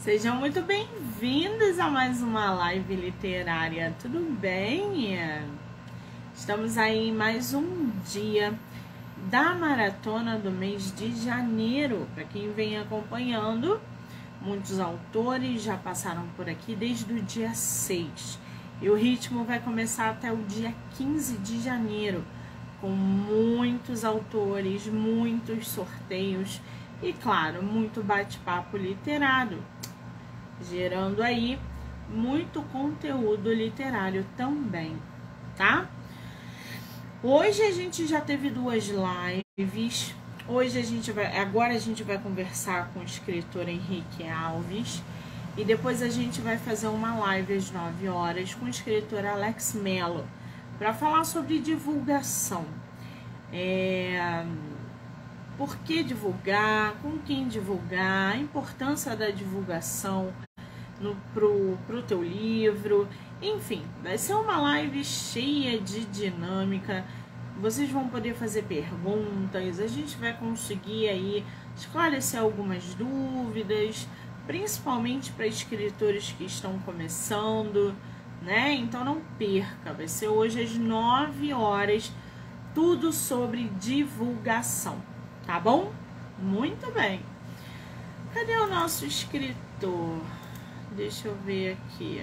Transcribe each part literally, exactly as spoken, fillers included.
Sejam muito bem-vindos a mais uma live literária, tudo bem? Estamos aí em mais um dia da maratona do mês de janeiro. Para quem vem acompanhando, muitos autores já passaram por aqui desde o dia seis. E o ritmo vai começar até o dia quinze de janeiro, com muitos autores, muitos sorteios e, claro, muito bate-papo literário, gerando aí muito conteúdo literário também, tá? Hoje a gente já teve duas lives. Hoje a gente vai, agora a gente vai conversar com o escritor Henrique Alves e depois a gente vai fazer uma live às nove horas com o escritor Alex Mello para falar sobre divulgação. É, por que divulgar, com quem divulgar, a importância da divulgação no, pro, pro teu livro, enfim, vai ser uma live cheia de dinâmica. Vocês vão poder fazer perguntas, a gente vai conseguir aí esclarecer algumas dúvidas, principalmente para escritores que estão começando, né? Então não perca, vai ser hoje às nove horas, tudo sobre divulgação, tá bom? Muito bem. Cadê o nosso escritor? Deixa eu ver aqui.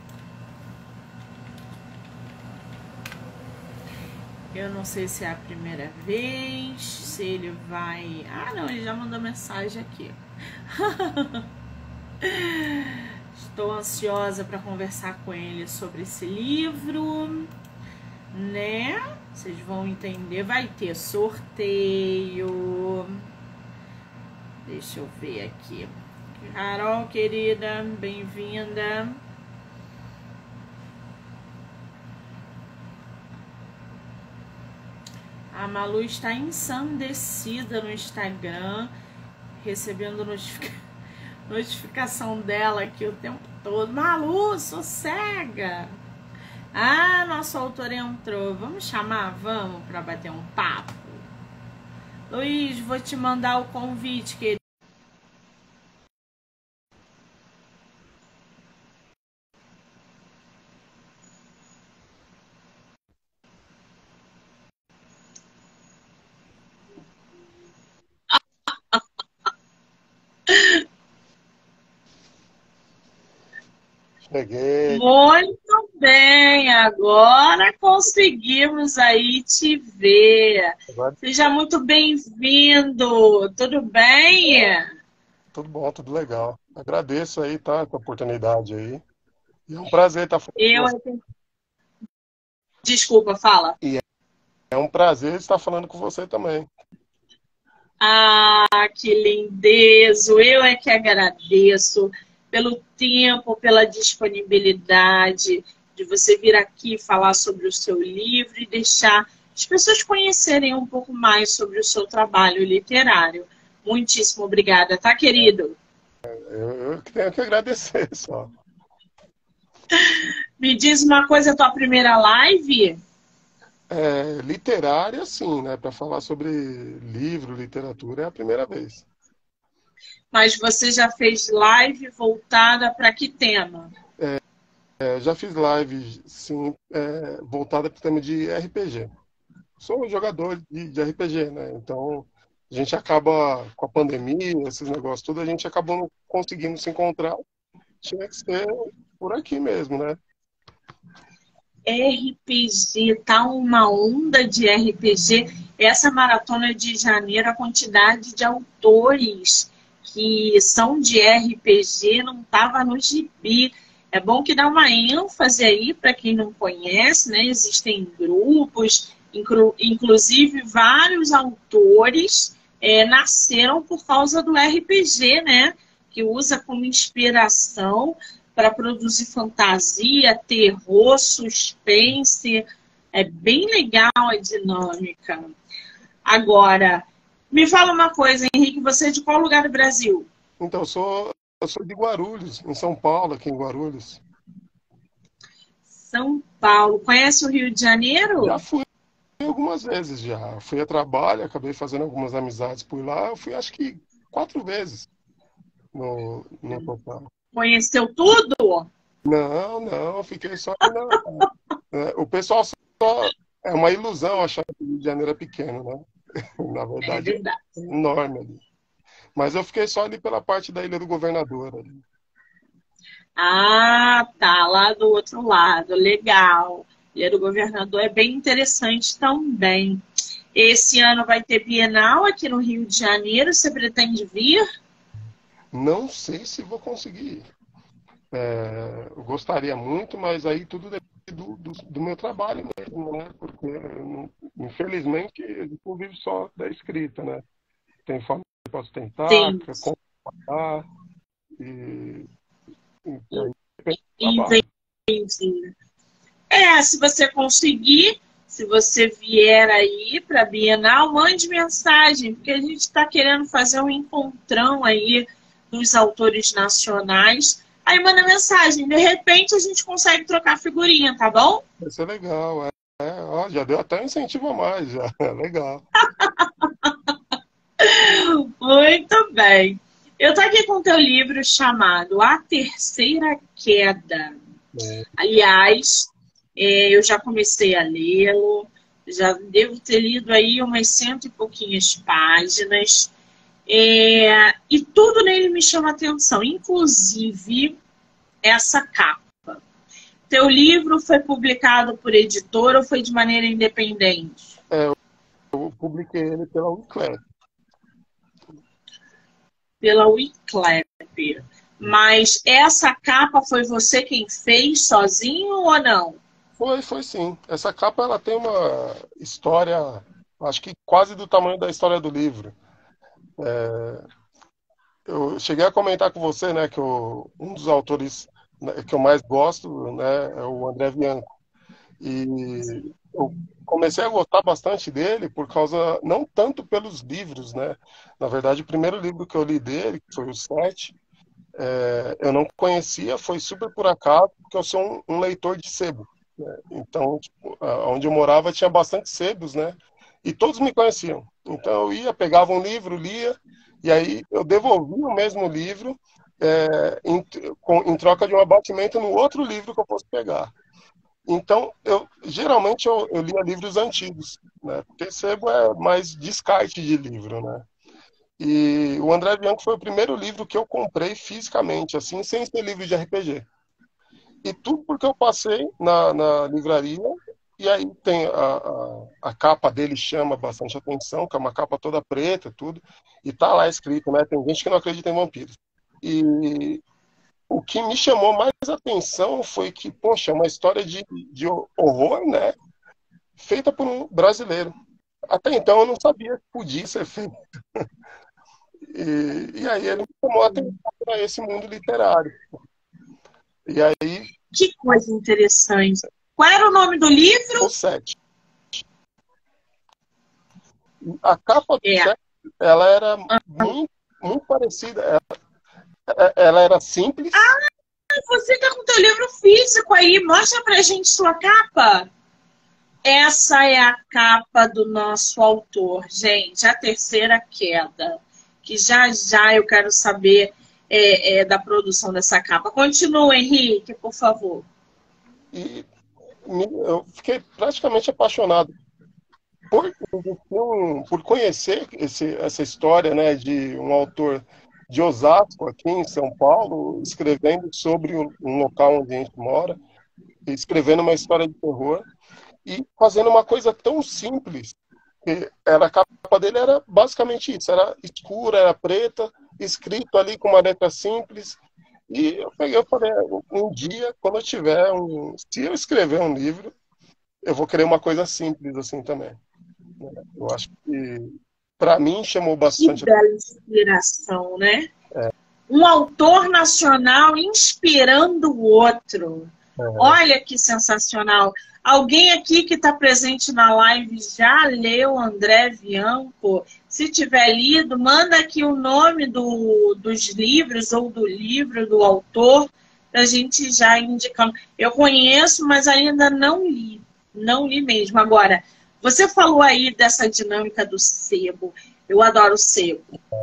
Eu não sei se é a primeira vez, se ele vai... Ah, não, ele já mandou mensagem aqui. Estou ansiosa para conversar com ele sobre esse livro, né? Vocês vão entender. Vai ter sorteio. Deixa eu ver aqui. Carol, querida, bem-vinda. A Malu está ensandecida no Instagram, recebendo notific... notificação dela aqui o tempo todo. Malu, sossega! Ah, nosso autor entrou. Vamos chamar? Vamos para bater um papo. Luiz, vou te mandar o convite, querido. Cheguei. Muito bem, agora conseguimos aí te ver. Agora, Seja muito bem-vindo. Tudo bem? tudo bom, tudo legal. Agradeço aí, tá, essa oportunidade aí. E é um prazer estar falando com Eu você. Desculpa, fala. E é um prazer estar falando com você também. Ah, que lindezo! Eu é que agradeço pelo tempo, pela disponibilidade de você vir aqui falar sobre o seu livro e deixar as pessoas conhecerem um pouco mais sobre o seu trabalho literário. Muitíssimo obrigada, tá, querido? Eu, eu que tenho que agradecer só. Me diz uma coisa, tua primeira live? É, literária, sim, né? Para falar sobre livro, literatura, é a primeira vez. Mas você já fez live voltada para que tema? É, já fiz live, sim, é, voltada para o tema de R P G. Sou um jogador de, de R P G, né? Então, a gente acaba, com a pandemia, esses negócios tudo, a gente acabou não conseguindo se encontrar. Tinha que ser por aqui mesmo, né? R P G, tá uma onda de R P G. Essa maratona de janeiro, a quantidade de autores que são de R P G não estava no gibi. É bom que dá uma ênfase aí para quem não conhece, né? Existem grupos, inclu inclusive vários autores é, nasceram por causa do R P G, né? Que usa como inspiração para produzir fantasia, terror, suspense. É bem legal a dinâmica. Agora, me fala uma coisa, Henrique, você é de qual lugar do Brasil? Então, eu sou, eu sou de Guarulhos, em São Paulo, aqui em Guarulhos. São Paulo. Conhece o Rio de Janeiro? Já fui algumas vezes já. Fui a trabalho, acabei fazendo algumas amizades por lá. Eu fui acho que quatro vezes. no, no total. Conheceu tudo? Não, não, eu fiquei só ali na, né, o pessoal só. É uma ilusão achar que o Rio de Janeiro é pequeno, né? Na É verdade, verdade. é enorme ali. Mas eu fiquei só ali pela parte da Ilha do Governador. Ali. Ah, tá, lá do outro lado, legal. Ilha do Governador é bem interessante também. Esse ano vai ter Bienal aqui no Rio de Janeiro, você pretende vir? Não sei se vou conseguir. É, eu gostaria muito, mas aí tudo depende do, do, do meu trabalho mesmo, né? Porque, não- infelizmente, eu não vivo só da escrita, né? Tem família para sustentar, Sim. para comprar, e, e aí depende do trabalho. Entendi. É, se você conseguir, se você vier aí para a Bienal, mande mensagem, porque a gente está querendo fazer um encontrão aí dos autores nacionais. Aí manda mensagem, de repente a gente consegue trocar figurinha, tá bom? Vai ser legal, é. É, ó, já deu até um incentivo a mais, já. É legal. Muito bem. Eu tô aqui com o teu livro chamado A Terceira Queda. É, Aliás, é, eu já comecei a lê-lo, já devo ter lido aí umas cento e pouquinhas páginas, é, e tudo nele me chama atenção, inclusive essa capa. Teu livro foi publicado por editora ou foi de maneira independente? eu publiquei ele pela Uniclap. Pela Wiclap. Mas essa capa foi você quem fez sozinho ou não? Foi, foi sim. Essa capa ela tem uma história, acho que quase do tamanho da história do livro. Eu cheguei a comentar com você, né, que o, um dos autores né, que eu mais gosto, né, é o André Bianco. E eu comecei a gostar bastante dele por causa, não tanto pelos livros, né? Na verdade, o primeiro livro que eu li dele, que foi o Sete, é, eu não conhecia, foi super por acaso, porque eu sou um, um leitor de sebo. Né? Então, tipo, onde eu morava tinha bastante sebos, né? E todos me conheciam. Então eu ia, pegava um livro, lia, e aí eu devolvia o mesmo livro é, em, com, em troca de um abatimento no outro livro que eu fosse pegar. Então, eu geralmente eu, eu lia livros antigos, né? Porque sebo é mais descarte de livro, né? E o André Bianco foi o primeiro livro que eu comprei fisicamente, assim, sem ser livro de R P G. E tudo porque eu passei na, na livraria, e aí tem a, a, a capa dele chama bastante atenção, que é uma capa toda preta, tudo, e tá lá escrito, né? Tem gente que não acredita em vampiros. E o que me chamou mais atenção foi que, poxa, é uma história de, de horror, né? Feita por um brasileiro. Até então eu não sabia que podia ser feito. E, e aí ele me chamou a atenção para esse mundo literário. E aí, Que coisa interessante. Qual era o nome do livro? o sete. A capa do É. sete, ela era muito, muito parecida. Ela, ela era simples. Ah, você tá com teu livro físico aí. Mostra pra gente sua capa. Essa é a capa do nosso autor, gente. A Terceira Queda. Que já já eu quero saber é, é, da produção dessa capa. Continua, Henrique, por favor. E me, eu fiquei praticamente apaixonado por, por conhecer esse, essa história, né, de um autor de Osasco, aqui em São Paulo, escrevendo sobre um local onde a gente mora, escrevendo uma história de terror e fazendo uma coisa tão simples. Que era, a capa dele era basicamente isso, era escura, era preta, escrito ali com uma letra simples. E eu peguei, eu falei, um dia, quando eu tiver um. Se eu escrever um livro, eu vou querer uma coisa simples assim também. Eu acho que, para mim, chamou Que bastante. bela inspiração, né? É, Um autor nacional inspirando o outro. é, Olha que sensacional. Alguém aqui que está presente na live já leu André Bianco? Se tiver lido, manda aqui o nome do, dos livros ou do livro do autor para a gente já indicando. Eu conheço, mas ainda não li. Não li mesmo. Agora, você falou aí dessa dinâmica do sebo. Eu adoro sebo.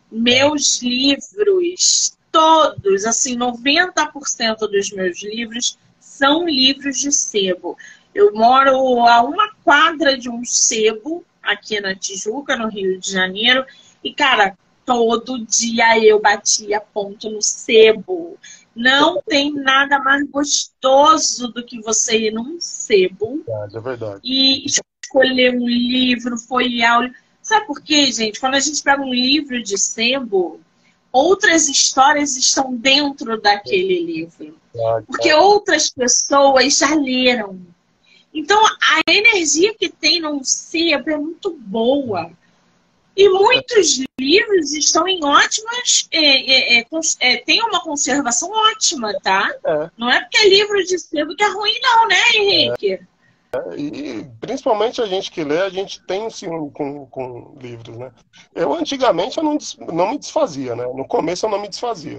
Meus livros, todos, assim, noventa por cento dos meus livros são livros de sebo. Eu moro a uma quadra de um sebo, aqui na Tijuca, no Rio de Janeiro, e, cara, todo dia eu batia ponto no sebo. Não tem nada mais gostoso do que você ir num sebo É verdade. e escolher um livro, folhear o livro. Sabe por quê, gente? Quando a gente pega um livro de sebo, outras histórias estão dentro daquele livro. Porque outras pessoas já leram. Então, a energia que tem num sebo é muito boa. E muitos livros estão em ótimas... É, é, é, é, tem uma conservação ótima, tá? É. Não é porque é livro de sebo que é ruim, não, né, Henrique? É. E principalmente a gente que lê, a gente tem um ciúme com, com livros, né? Eu antigamente eu não, não me desfazia, né? No começo eu não me desfazia.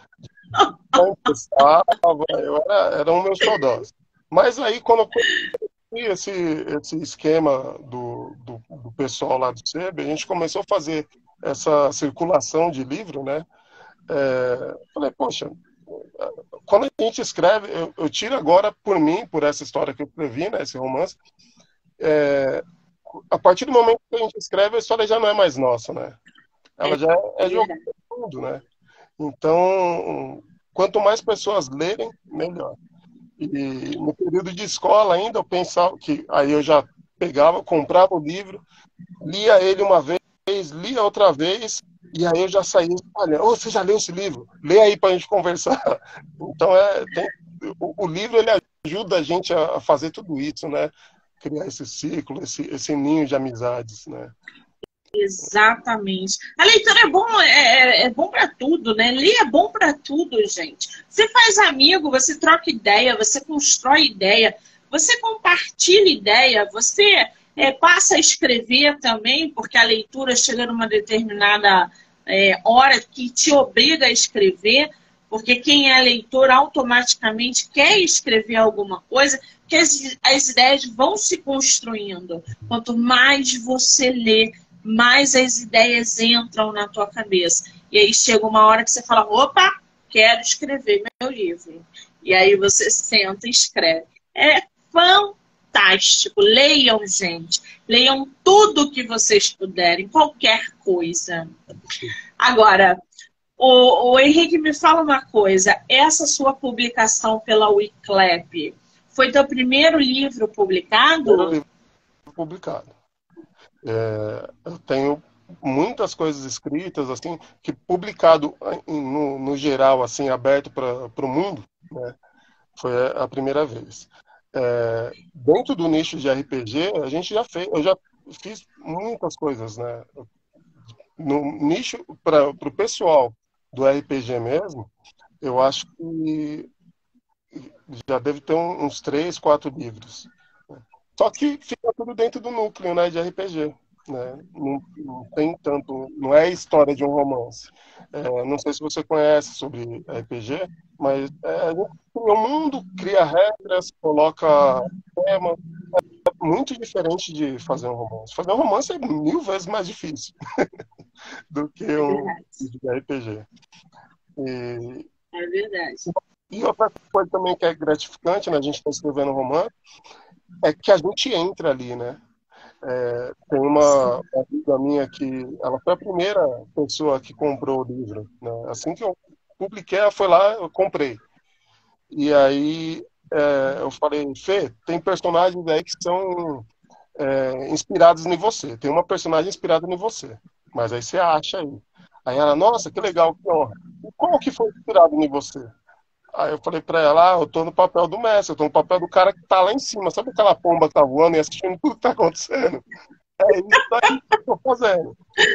Eu, eu era, era um meu xodós. Mas aí quando eu conheci esse, esse esquema do, do, do pessoal lá do sebo, a gente começou a fazer essa circulação de livro, né? É, falei, poxa, quando a gente escreve, eu, eu tiro agora por mim, por essa história que eu escrevi, né, esse romance, é, a partir do momento que a gente escreve, a história já não é mais nossa, né? Ela já é, é jogada no mundo, né? Então, quanto mais pessoas lerem, melhor. E no período de escola ainda, eu pensava que aí eu já pegava, comprava o livro, lia ele uma vez, lia outra vez, e aí eu já saí espalhando. Oh, você já leu esse livro? Lê aí para a gente conversar. Então, é, tem, o, o livro ele ajuda a gente a fazer tudo isso, né? Criar esse ciclo, esse, esse ninho de amizades, né? Exatamente. A leitura é bom, é, é bom para tudo, né? Ler é bom para tudo, gente. Você faz amigo, você troca ideia, você constrói ideia, você compartilha ideia, você é, passa a escrever também, porque a leitura chega numa determinada é, hora que te obriga a escrever, porque quem é leitor automaticamente quer escrever alguma coisa, que as, as ideias vão se construindo. Quanto mais você lê, mais as ideias entram na tua cabeça. E aí chega uma hora que você fala, opa, quero escrever meu livro. E aí você senta e escreve. É fantástico. Leiam, gente. Leiam tudo que vocês puderem, qualquer coisa. Agora, o, o Henrique, me fala uma coisa. Essa sua publicação pela Wiclap foi teu primeiro livro publicado? Primeiro livro publicado. É, eu tenho muitas coisas escritas, assim, que publicado no, no geral, assim, aberto para o mundo, né, foi a primeira vez. É, dentro do nicho de R P G, a gente já fez, eu já fiz muitas coisas, né? No nicho, para o pessoal do R P G mesmo, eu acho que já deve ter uns três, quatro livros. Só que fica tudo dentro do núcleo, né, de R P G. Né? Não, não tem tanto, não é história de um romance. É, não sei se você conhece sobre R P G, mas é, a gente cria um mundo, cria regras, coloca tema. É muito diferente de fazer um romance. Fazer um romance é mil vezes mais difícil do que um de R P G. E, é verdade. E outra coisa também que é gratificante, né, a gente está escrevendo um romance, é que a gente entra ali, né? É, tem uma amiga minha que ela foi a primeira pessoa que comprou o livro, né? Assim que eu publiquei, ela foi lá, eu comprei. E aí é, eu falei, Fê, tem personagens aí que são é, inspirados em você. Tem uma personagem inspirada em você. Mas aí você acha aí. Aí ela, nossa, que legal, que honra. E qual que foi inspirado em você? Aí eu falei pra ela, ah, eu tô no papel do mestre, eu tô no papel do cara que tá lá em cima. Sabe aquela pomba que tá voando e assistindo tudo que tá acontecendo? É isso aí que eu tô fazendo.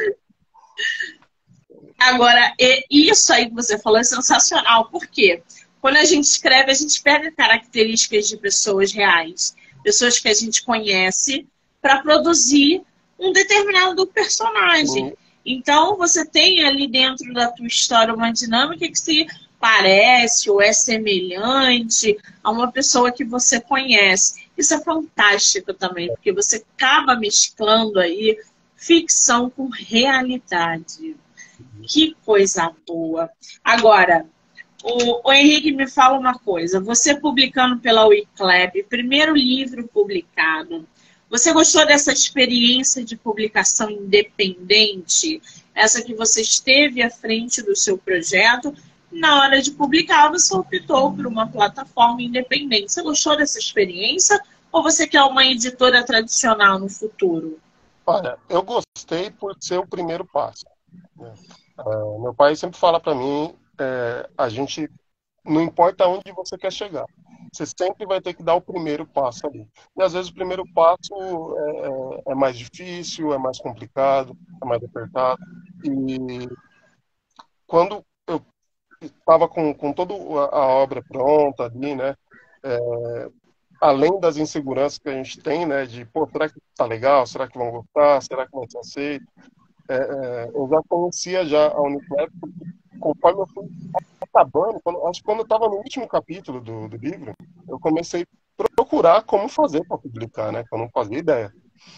Agora, isso aí que você falou é sensacional. Por quê? Quando a gente escreve, a gente pega características de pessoas reais, pessoas que a gente conhece, para produzir um determinado personagem. Sim. Então, você tem ali dentro da tua história uma dinâmica que se parece ou é semelhante a uma pessoa que você conhece. Isso é fantástico também, porque você acaba mesclando aí ficção com realidade. Que coisa boa. Agora, o, o Henrique me fala uma coisa. Você publicando pela Wiclap, primeiro livro publicado, você gostou dessa experiência de publicação independente? Essa que você esteve à frente do seu projeto, na hora de publicar, você optou por uma plataforma independente. Você gostou dessa experiência ou você quer uma editora tradicional no futuro? Olha, eu gostei por ser o primeiro passo, né? Uh, meu pai sempre fala para mim, é, a gente não importa onde você quer chegar, você sempre vai ter que dar o primeiro passo ali. E às vezes o primeiro passo é, é, é mais difícil, é mais complicado, é mais apertado. E quando eu estava com, com toda a obra pronta ali, né? É, além das inseguranças que a gente tem, né? De, pô, será que tá legal? Será que vão gostar? Será que vai ser aceito? É, é, eu já conhecia já a Uniclap, conforme eu fui acabando, quando, acho que quando eu estava no último capítulo do, do livro, eu comecei a procurar como fazer para publicar, né? Que eu não fazia ideia.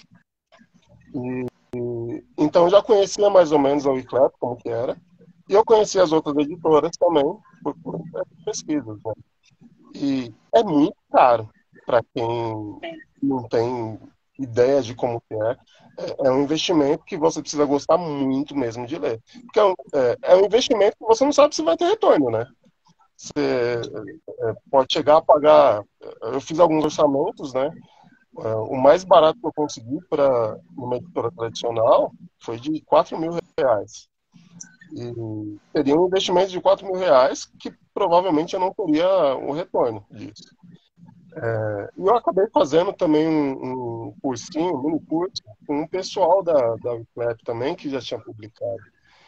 E, e, então eu já conhecia mais ou menos a Uniclap, como que era, e eu conhecia as outras editoras também, por, por pesquisas, né? E é muito caro para quem não tem ideia de como que é. É um investimento que você precisa gostar muito mesmo de ler. Porque é um, é, é um investimento que você não sabe se vai ter retorno, né? Você é, pode chegar a pagar... Eu fiz alguns orçamentos, né? É, o mais barato que eu consegui para uma editora tradicional foi de quatro mil reais. E seria um investimento de quatro mil reais que provavelmente eu não teria o retorno disso. É, e eu acabei fazendo também um, um cursinho, um mini curso, com um pessoal da, da Wiclap também, que já tinha publicado.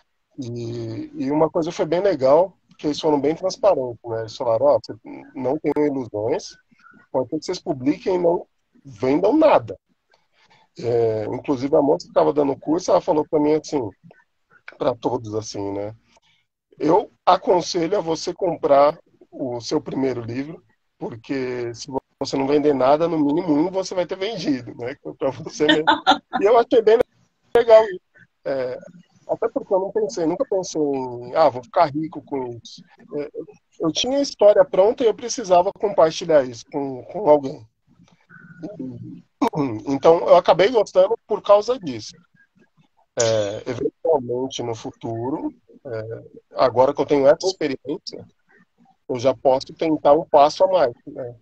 E, e uma coisa foi bem legal, que eles foram bem transparentes, né? Eles falaram, ó, oh, não tenham ilusões, pode ser que vocês publiquem e não vendam nada. É, inclusive a moça que estava dando o curso, ela falou para mim assim, para todos assim, né? Eu aconselho a você comprar o seu primeiro livro, porque se você não vender nada, no mínimo um você vai ter vendido, né? Para você mesmo. E eu achei bem legal isso. É, até porque eu não pensei, nunca pensei em, ah, vou ficar rico com isso. É, eu tinha a história pronta e eu precisava compartilhar isso com, com alguém. Então eu acabei gostando por causa disso. É, eventualmente no futuro, é, agora que eu tenho essa experiência, eu já posso tentar um passo a mais, né?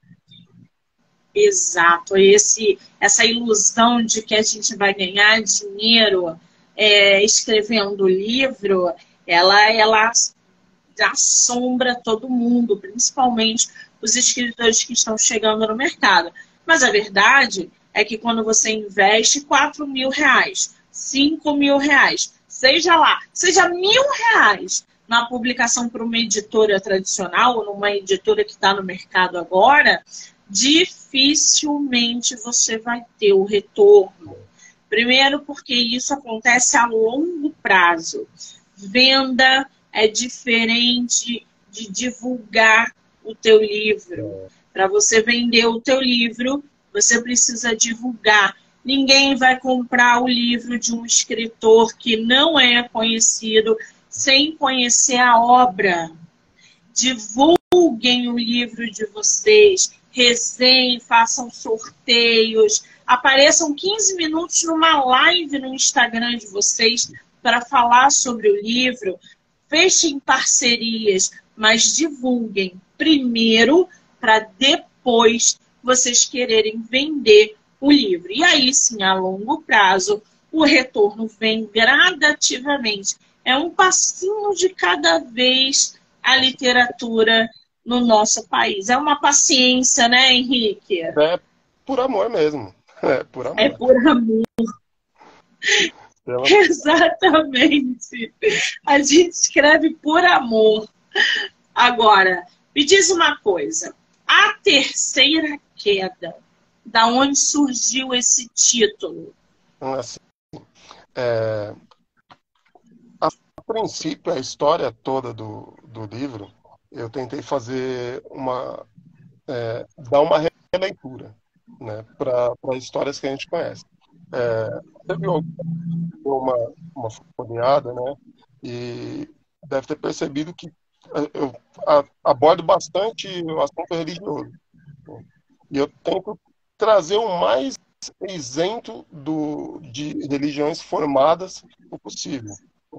Exato, esse, essa ilusão de que a gente vai ganhar dinheiro é, escrevendo livro, ela, ela assombra todo mundo, principalmente os escritores que estão chegando no mercado. Mas a verdade é que quando você investe quatro mil reais, cinco mil reais, seja lá, seja mil reais na publicação para uma editora tradicional ou numa editora que está no mercado agora, dificilmente você vai ter o retorno. Primeiro porque isso acontece a longo prazo. Venda é diferente de divulgar o teu livro. Para você vender o teu livro, você precisa divulgar. Ninguém vai comprar o livro de um escritor que não é conhecido sem conhecer a obra. Divulguem o livro de vocês, resenhem, façam sorteios, apareçam quinze minutos numa live no Instagram de vocês para falar sobre o livro, fechem parcerias, mas divulguem primeiro para depois vocês quererem vender o livro. E aí sim, a longo prazo, o retorno vem gradativamente. É um passinho de cada vez a literatura no nosso país. É uma paciência, né, Henrique? É por amor mesmo. É por amor. É por amor. Pela... Exatamente. A gente escreve por amor. Agora, me diz uma coisa. A Terceira Queda, da onde surgiu esse título? Assim, é... A princípio, a história toda do, do livro, eu tentei fazer uma... É, dar uma releitura, né, para histórias que a gente conhece. É, teve uma, uma folheada, né? E deve ter percebido que eu abordo bastante o assunto religioso. E eu tento trazer o mais isento do, de religiões formadas o possível.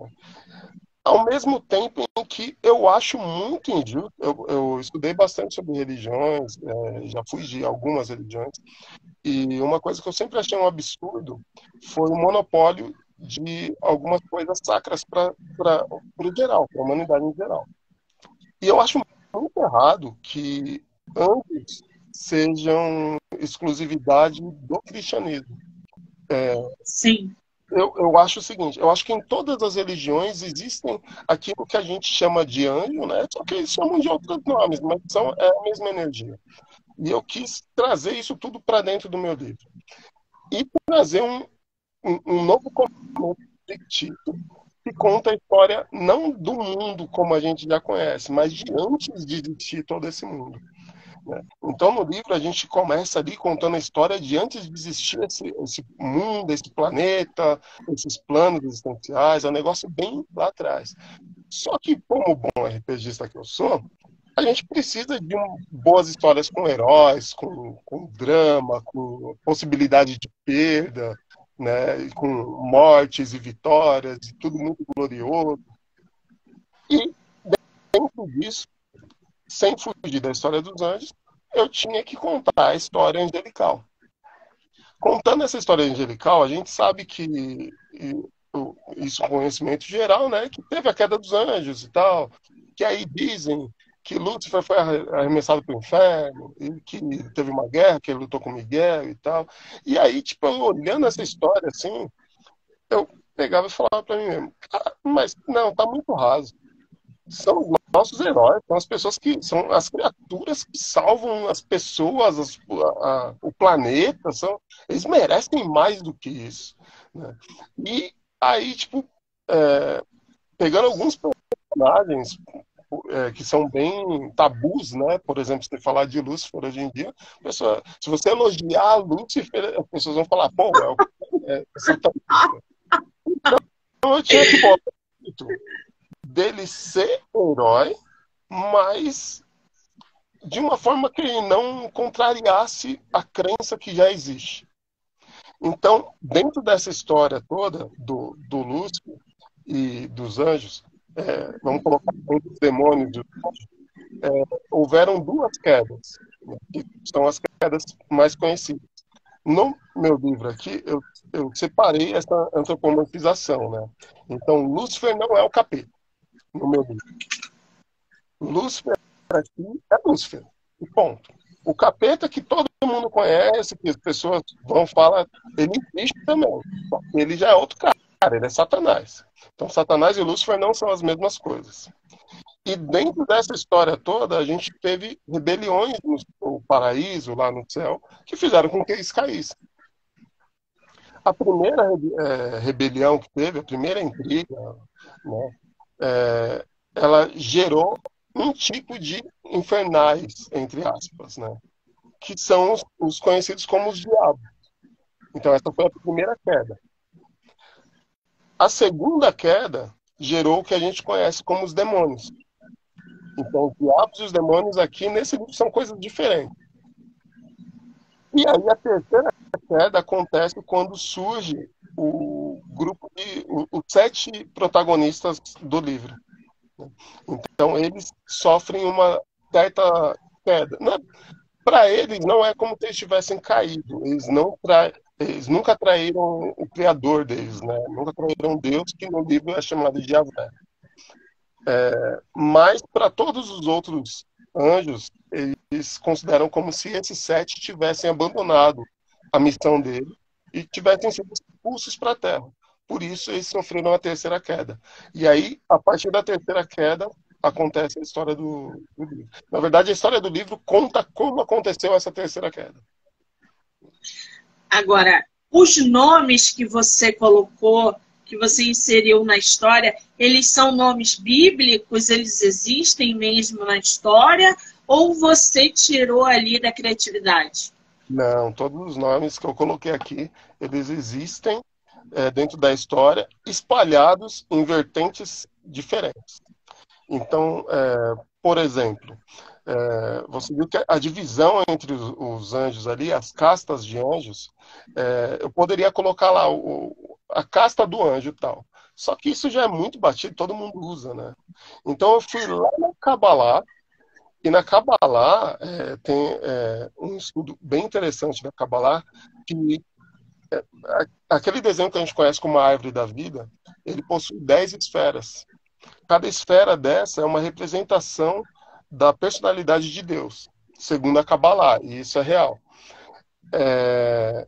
Ao mesmo tempo em que eu acho muito injusto, eu, eu estudei bastante sobre religiões, é, já fui de algumas religiões, e uma coisa que eu sempre achei um absurdo foi o monopólio de algumas coisas sacras para o geral, para a humanidade em geral. E eu acho muito errado que anjos sejam exclusividade do cristianismo. É, Sim. eu, eu acho o seguinte, eu acho que em todas as religiões existem aquilo que a gente chama de anjo, né? Só que eles chamam de outros nomes, mas são é a mesma energia. E eu quis trazer isso tudo para dentro do meu livro. E trazer um, um, um novo conceito fictício que conta a história não do mundo como a gente já conhece, mas de antes de existir todo esse mundo. Né? Então, no livro, a gente começa ali contando a história de antes de existir esse, esse mundo, esse planeta, esses planos existenciais, é um negócio bem lá atrás. Só que, como bom RPGista que eu sou, a gente precisa de um, boas histórias com heróis, com, com drama, com possibilidade de perda, né, com mortes e vitórias, e tudo muito glorioso. E, dentro disso, sem fugir da história dos anjos, eu tinha que contar a história angelical. Contando essa história angelical, a gente sabe que, e, isso é um conhecimento geral, né, que teve a queda dos anjos e tal, que aí dizem que Lúcifer foi arremessado para o inferno, e que teve uma guerra, que ele lutou com Miguel e tal. E aí, tipo, eu olhando essa história, assim, eu pegava e falava para mim mesmo, ah, mas não, tá muito raso. São os nossos heróis, são as pessoas que são as criaturas que salvam as pessoas, as, a, a, o planeta, são, eles merecem mais do que isso. Né? E aí, tipo, é, pegando alguns personagens é, que são bem tabus, né? Por exemplo, se falar de Lúcifer hoje em dia, pessoa, se você elogiar a Lúcifer, as pessoas vão falar, pô, é, o, é, é satanista. Então eu tinha que botar dele ser herói, mas de uma forma que ele não contrariasse a crença que já existe. Então, dentro dessa história toda do, do Lúcifer e dos anjos, é, vamos colocar os demônios, é, houveram duas quedas, né, que são as quedas mais conhecidas. No meu livro aqui, eu, eu separei essa antropomorfização. Né? Então, Lúcifer não é o capeta, no meu livro. Lúcifer aqui é Lúcifer, e ponto. O capeta que todo mundo conhece, que as pessoas vão falar, ele existe também. Ele já é outro cara, ele é Satanás. Então, Satanás e Lúcifer não são as mesmas coisas. E dentro dessa história toda, a gente teve rebeliões no paraíso, lá no céu, que fizeram com que eles caíssem. A primeira é, rebelião que teve, a primeira intriga, né, é, ela gerou um tipo de infernais, entre aspas, né, que são os, os conhecidos como os diabos. Então, essa foi a primeira queda. A segunda queda gerou o que a gente conhece como os demônios. Então, os diabos e os demônios aqui, nesse livro, são coisas diferentes. E aí, a terceira queda acontece quando surge o grupo de... os sete protagonistas do livro. Então, eles sofrem uma certa queda. Para eles, não é como se eles tivessem caído. Eles, não tra... eles nunca traíram o Criador deles, né? Nunca traíram Deus, que no livro é chamado de Yahvé. É, mas para todos os outros anjos, eles consideram como se esses sete tivessem abandonado a missão dele e tivessem sido expulsos para a Terra. Por isso eles sofreram a terceira queda. E aí, a partir da terceira queda, acontece a história do, do livro. Na verdade, a história do livro conta como aconteceu essa terceira queda. Agora, os nomes que você colocou, que você inseriu na história, eles são nomes bíblicos? Eles existem mesmo na história? Ou você tirou ali da criatividade? Não, todos os nomes que eu coloquei aqui, eles existem é, dentro da história, espalhados em vertentes diferentes. Então, é, por exemplo, é, você viu que a divisão entre os, os anjos ali, as castas de anjos, é, eu poderia colocar lá o, a casta do anjo e tal. Só que isso já é muito batido, todo mundo usa, né? Então eu fui lá na Kabbalah, e na Kabbalah é, tem é, um estudo bem interessante da Kabbalah, que é, aquele desenho que a gente conhece como a árvore da vida, ele possui dez esferas. Cada esfera dessa é uma representação da personalidade de Deus, segundo a Kabbalah, e isso é real. É,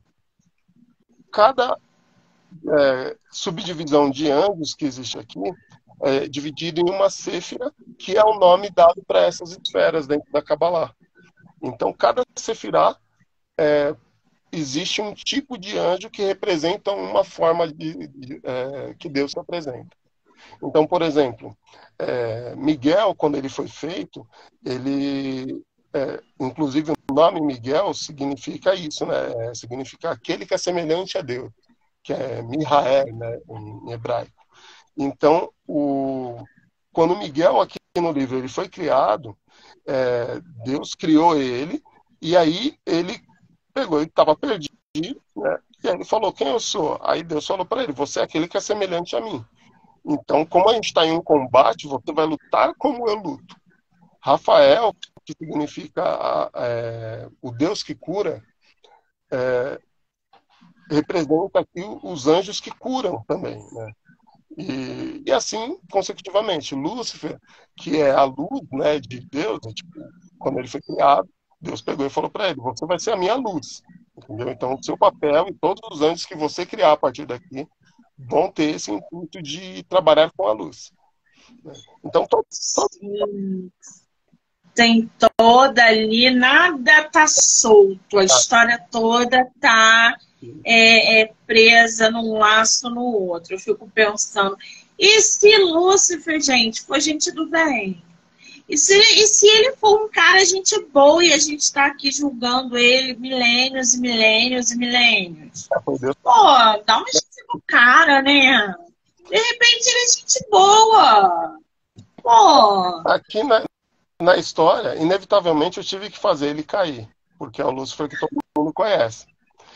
cada é, subdivisão de anjos que existe aqui é dividido em uma séfira, que é o nome dado para essas esferas dentro da Kabbalah. Então, cada sefirá é, existe um tipo de anjo que representa uma forma de, de, é, que Deus se apresenta. Então, por exemplo, é, Miguel, quando ele foi feito, ele, é, inclusive o nome Miguel significa isso, né? É, significa aquele que é semelhante a Deus, que é Mihael, né, em hebraico. Então, o, quando Miguel aqui no livro ele foi criado, é, Deus criou ele e aí ele pegou, ele estava perdido, né? E aí ele falou, quem eu sou? Aí Deus falou para ele, você é aquele que é semelhante a mim. Então, como a gente está em um combate, você vai lutar como eu luto. Rafael, que significa é, o Deus que cura, é, representa aqui os anjos que curam também, né? E, e assim, consecutivamente, Lúcifer, que é a luz, né, de Deus, né, tipo, quando ele foi criado, Deus pegou e falou para ele, você vai ser a minha luz. Entendeu? Então, o seu papel e todos os anjos que você criar a partir daqui vão ter esse intuito de trabalhar com a luz. Né? Então, todo, todo... tem toda ali, nada tá solto, a história toda tá é, é, presa num laço no outro. Eu fico pensando, e se Lúcifer, gente, for gente do bem? E se, e se ele for um cara gente boa e a gente tá aqui julgando ele milênios e milênios e milênios? Pô, dá uma chance pro cara, né? De repente ele é gente boa. Pô. Aqui na, na história, inevitavelmente eu tive que fazer ele cair, porque é o Lúcifer que todo mundo conhece.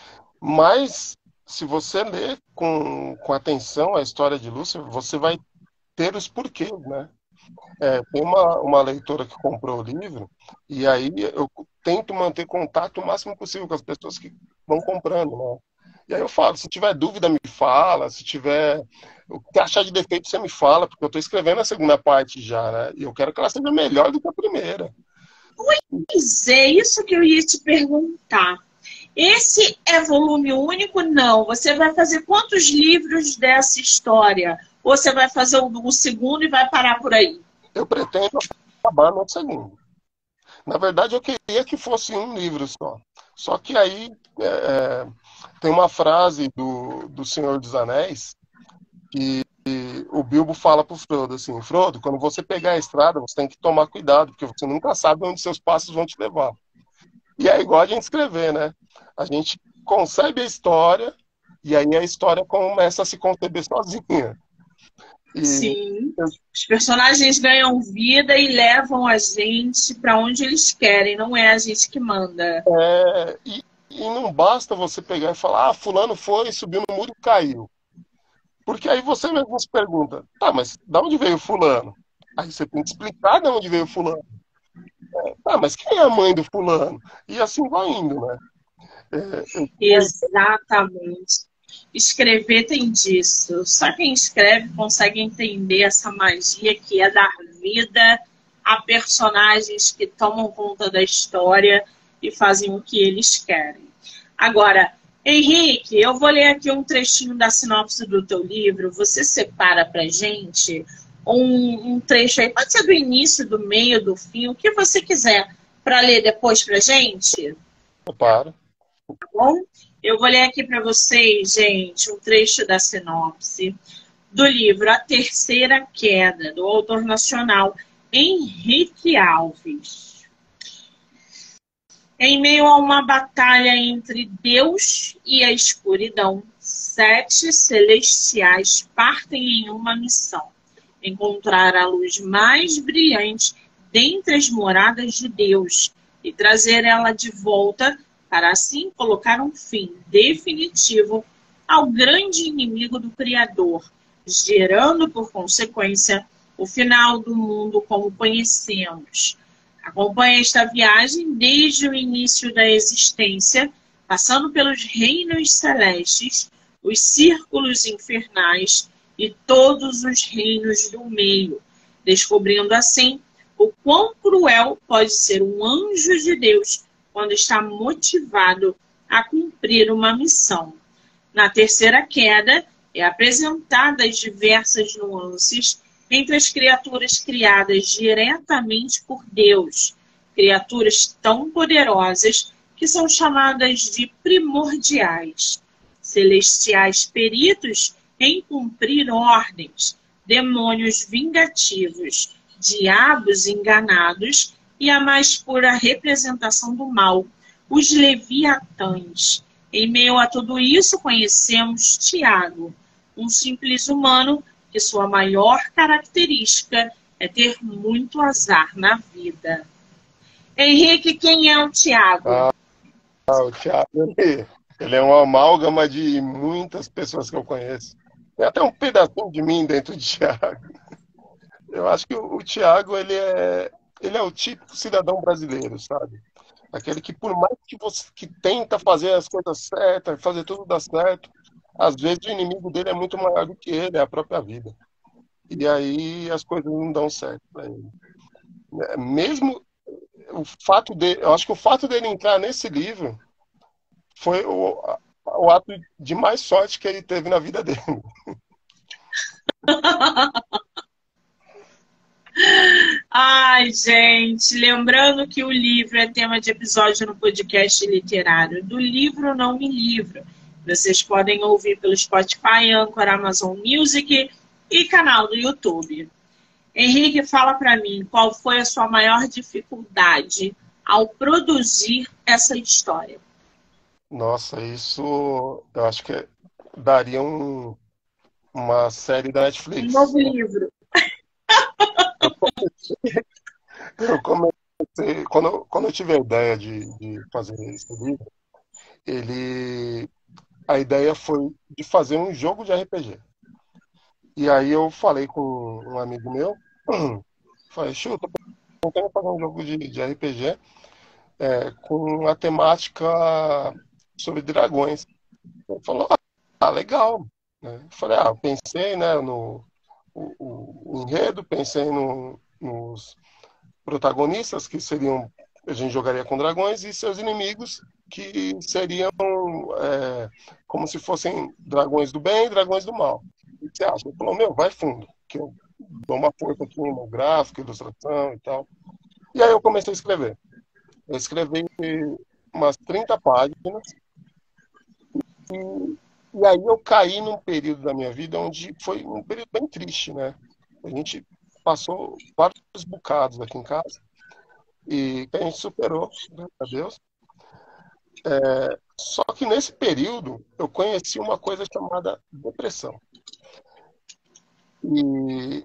Mas, se você ler com, com atenção a história de Lúcifer, você vai ter os porquês, né? É, tem uma, uma leitora que comprou o livro, e aí eu tento manter contato o máximo possível com as pessoas que vão comprando, né? E aí eu falo, se tiver dúvida, me fala, se tiver o que achar de defeito, você me fala, porque eu estou escrevendo a segunda parte já, né? E eu quero que ela seja melhor do que a primeira. Pois é, isso que eu ia te perguntar. Esse é volume único? Não. Você vai fazer quantos livros dessa história? Ou você vai fazer o, o segundo e vai parar por aí? Eu pretendo acabar no segundo. Na verdade, eu queria que fosse um livro só. Só que aí é, tem uma frase do, do Senhor dos Anéis que o Bilbo fala pro Frodo assim, Frodo, quando você pegar a estrada, você tem que tomar cuidado, porque você nunca sabe onde seus passos vão te levar. E é igual a gente escrever, né? A gente concebe a história e aí a história começa a se conceber sozinha. E sim, os personagens ganham vida e levam a gente para onde eles querem, não é a gente que manda. É, e, e não basta você pegar e falar, ah, fulano foi, subiu no muro e caiu. Porque aí você mesmo se pergunta, tá, mas de onde veio fulano? Aí você tem que explicar de onde veio fulano. É, tá, mas quem é a mãe do fulano? E assim vai indo, né? É, exatamente. Escrever tem disso. Só quem escreve consegue entender essa magia que é dar vida a personagens que tomam conta da história e fazem o que eles querem. Agora, Henrique, eu vou ler aqui um trechinho da sinopse do teu livro. Você separa pra gente um, um trecho aí, pode ser do início, do meio, do fim, o que você quiser, para ler depois pra gente? Claro. Tá bom? Eu vou ler aqui para vocês, gente, um trecho da sinopse do livro A Terceira Queda, do autor nacional Henrique Alves. Em meio a uma batalha entre Deus e a escuridão, sete celestiais partem em uma missão: encontrar a luz mais brilhante dentre as moradas de Deus e trazer ela de volta para assim colocar um fim definitivo ao grande inimigo do Criador, gerando, por consequência, o final do mundo como conhecemos. Acompanhe esta viagem desde o início da existência, passando pelos reinos celestes, os círculos infernais e todos os reinos do meio, descobrindo assim o quão cruel pode ser um anjo de Deus quando está motivado a cumprir uma missão. Na terceira queda, é apresentada as diversas nuances entre as criaturas criadas diretamente por Deus, criaturas tão poderosas que são chamadas de primordiais, celestiais peritos em cumprir ordens, demônios vingativos, diabos enganados e a mais pura representação do mal, os leviatãs. Em meio a tudo isso, conhecemos Tiago, um simples humano que sua maior característica é ter muito azar na vida. Henrique, quem é o Tiago? Ah, o Thiago, ele, ele é uma amálgama de muitas pessoas que eu conheço. Tem até um pedacinho de mim dentro de Thiago. Eu acho que o, o Thiago, ele é, ele é o típico cidadão brasileiro, sabe? Aquele que, por mais que você que tenta fazer as coisas certas, fazer tudo dar certo, às vezes o inimigo dele é muito maior do que ele, é a própria vida. E aí as coisas não dão certo pra ele. Mesmo o fato dele, eu acho que o fato dele entrar nesse livro foi o, o ato de mais sorte que ele teve na vida dele. Ai, gente, lembrando que o livro é tema de episódio no podcast literário do Livro Não Me Livro. Vocês podem ouvir pelo Spotify, Anchor, Amazon Music e canal do YouTube. Henrique, fala para mim, qual foi a sua maior dificuldade ao produzir essa história? Nossa, isso eu acho que daria um, uma série da Um Netflix. novo livro. Eu comecei, quando, eu- quando eu tive a ideia de, de fazer esse livro, ele, a ideia foi de fazer um jogo de R P G. E aí eu falei com um amigo meu, falei, chuta, eu quero fazer um jogo de, de R P G é, com a temática sobre dragões. Ele falou, ah, legal. Né? Eu falei, ah, eu pensei, né, no o, o- o enredo, pensei no- nos protagonistas, que seriam, a gente jogaria com dragões, e seus inimigos, que seriam é, como se fossem dragões do bem e dragões do mal. O que você acha? Ele falou, meu, vai fundo, que eu dou uma força aqui no gráfico, ilustração e tal. E aí eu comecei a escrever. Eu escrevi umas trinta páginas, e, e aí eu caí num período da minha vida onde foi um período bem triste, né? A gente passou vários bocados aqui em casa, e que a gente superou, graças a Deus. Só que nesse período eu conheci uma coisa chamada depressão. E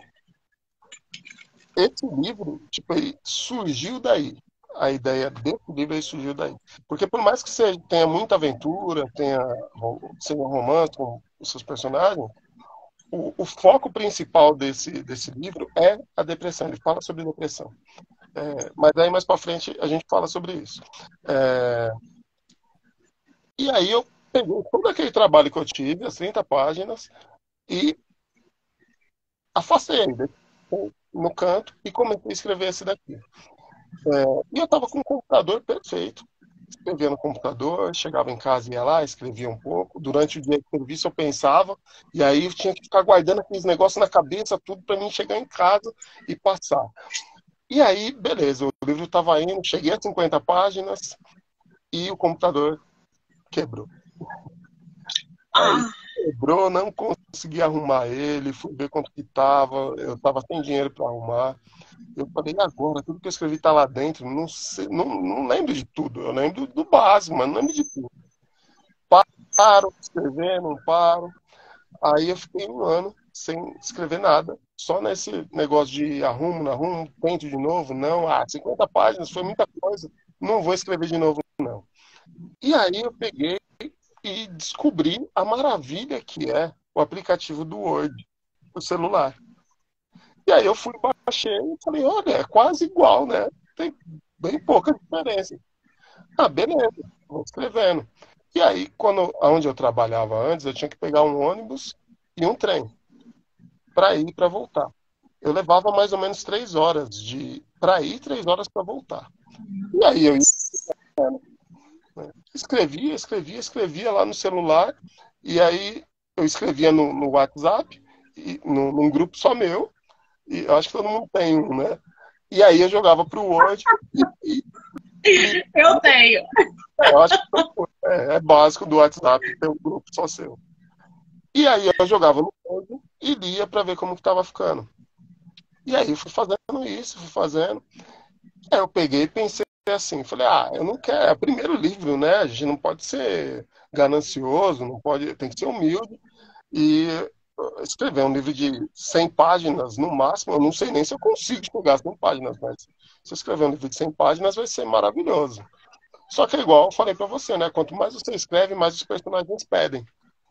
esse livro, tipo, ele surgiu daí. A ideia desse livro ele surgiu daí. Porque por mais que você tenha muita aventura, tenha seja um romance com os seus personagens, o, o foco principal desse, desse livro é a depressão. Ele fala sobre depressão. É, mas aí mais para frente a gente fala sobre isso. É, e aí eu peguei todo aquele trabalho que eu tive, as trinta páginas, e afastei ele no canto e comecei a escrever esse daqui. É, e eu estava com um computador perfeito. Escrevia no computador, chegava em casa, ia lá, escrevia um pouco. Durante o dia de serviço eu pensava, e aí eu tinha que ficar guardando aqueles negócios na cabeça, tudo para mim chegar em casa e passar. E aí, beleza, o livro estava indo, cheguei a cinquenta páginas e o computador quebrou. Aí Ah, quebrou, não consegui arrumar ele, fui ver quanto que tava, eu tava sem dinheiro para arrumar. Eu falei, e agora? Tudo que eu escrevi tá lá dentro, não sei, não, não lembro de tudo, eu lembro do básico, mas não lembro de tudo. paro de escrever, não paro. Aí eu fiquei um ano sem escrever nada. Só nesse negócio de arrumo, não arrumo, tento de novo, não. Ah, cinquenta páginas foi muita coisa. Não vou escrever de novo, não. E aí eu peguei e descobri a maravilha que é o aplicativo do Word no celular. E aí eu fui, baixei e falei, olha, é quase igual, né? Tem bem pouca diferença. Ah, beleza, vou escrevendo. E aí, quando, onde eu trabalhava antes, eu tinha que pegar um ônibus e um trem para ir e para voltar. Eu levava mais ou menos três horas de para ir, três horas para voltar. E aí eu escrevia, escrevia, escrevia lá no celular, e aí eu escrevia no, no WhatsApp, e, no, num grupo só meu, e eu acho que todo mundo tem um, né? E aí eu jogava pro Word e, e Eu tenho. é, eu acho que é, é básico do WhatsApp ter um grupo só seu. E aí eu jogava no Word e lia para ver como que tava ficando. E aí eu fui fazendo isso, fui fazendo. Aí eu peguei e pensei assim, falei, ah, eu não quero, é o primeiro livro, né? A gente não pode ser ganancioso, não pode, tem que ser humilde. E escrever um livro de cem páginas no máximo, eu não sei nem se eu consigo chegar a cem páginas, mas se eu escrever um livro de cem páginas vai ser maravilhoso. Só que é igual eu falei para você, né? Quanto mais você escreve, mais os personagens pedem.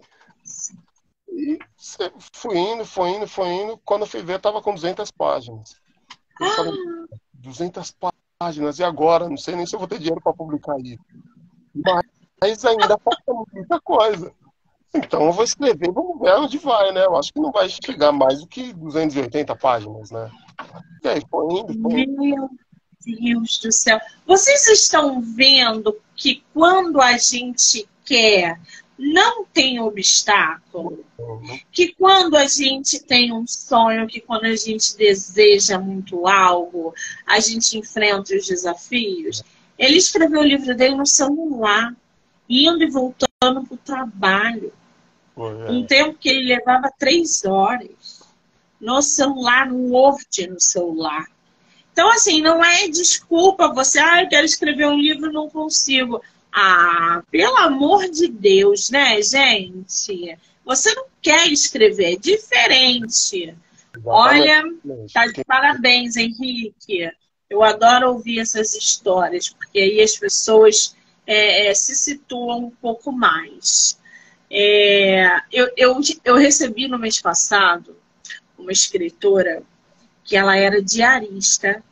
E fui indo, foi indo, foi indo. Quando eu fui ver, eu tava com duzentas páginas. Eu falei, duzentas páginas, e agora? Não sei nem se eu vou ter dinheiro para publicar isso. Mas ainda falta muita coisa. Então eu vou escrever, vamos ver onde vai, né? Eu acho que não vai chegar mais do que duzentas e oitenta páginas, né? E aí foi indo, foi indo. Meu Deus do céu. Vocês estão vendo que quando a gente quer, não tem obstáculo? Que quando a gente tem um sonho, que quando a gente deseja muito algo, a gente enfrenta os desafios? Ele escreveu o livro dele no celular, indo e voltando para o trabalho. Um tempo que ele levava três horas no celular, no Word no celular. Então, assim, não é desculpa você, ah, eu quero escrever um livro, não consigo. Ah, pelo amor de Deus, né, gente? Você não quer escrever, é diferente. Olha, tá de parabéns, Henrique. Eu adoro ouvir essas histórias, porque aí as pessoas é, é, se situam um pouco mais. É, eu, eu, eu recebi no mês passado uma escritora que ela era diarista